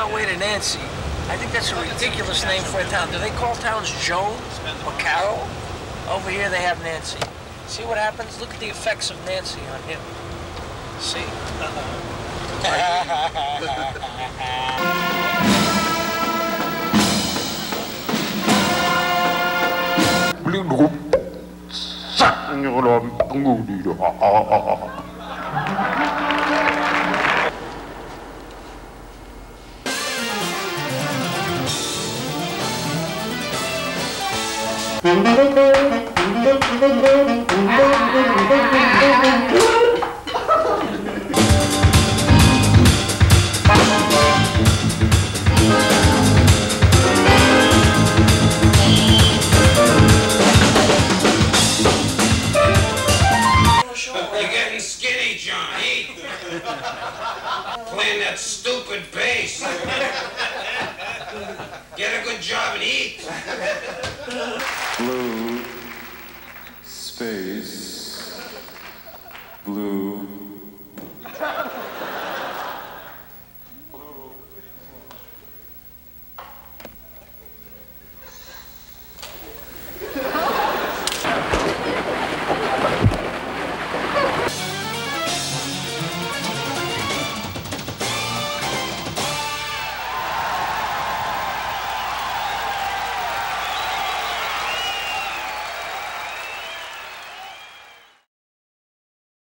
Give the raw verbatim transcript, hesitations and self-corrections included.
our way to Nancy. I think that's a ridiculous name for a town. Do they call towns Joan or Carol? Over here they have Nancy. See what happens? Look at the effects of Nancy on him. See? You're getting skinny, John. Eat. Playing that stupid bass. Get a good job and eat. Blue space blue